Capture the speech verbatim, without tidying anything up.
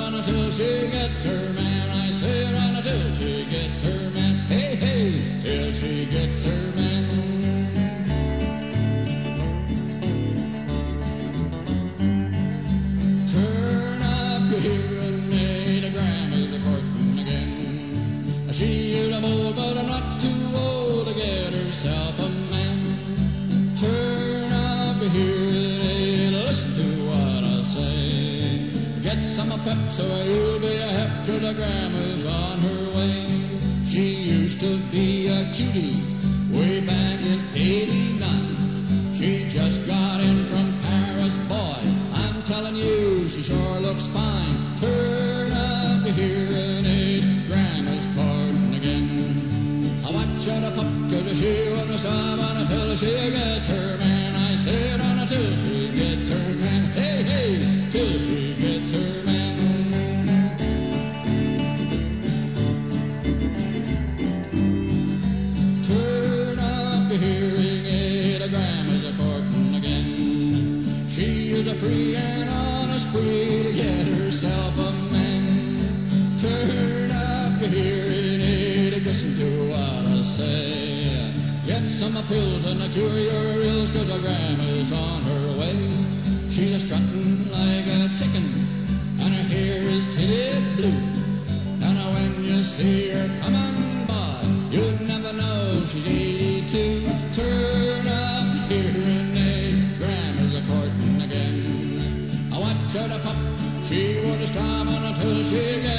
run until she gets her man. I say run until she gets her man. Hey, hey, till she gets her man. Turn up your hearing aid, a grandma's a courtin' again. She is a bold, but I'm not too old to get herself a man. Turn up your hearing aid, listen to what I say. Get some pep so you'll be a hep to the grandma's on her way. She used to be a cutie way back in eighty-nine. She just got in from Paris, boy, I'm telling you, she sure looks fine. Turn up your hearing aid, grandma's courtin' again. I watch her to pup, cause she won't stop until she gets her man. I say run until she gets her man. Hey, hey, till she gets her man. Turn up your hearing aid, a grandma's a courtin' again. She is a free and on a spree to get herself a man. Turn up your hearing aid, listen to what I say. Get some pills and a cure your ills, cause a grandma's on her way. She's a strutting like a chicken, and her hair is tinted blue. And when you see her coming by, you'd never know she's eighty-two. Turn up your hearing aid, grandma's a courtin' again. I watch her to pop, she won't stop until she gets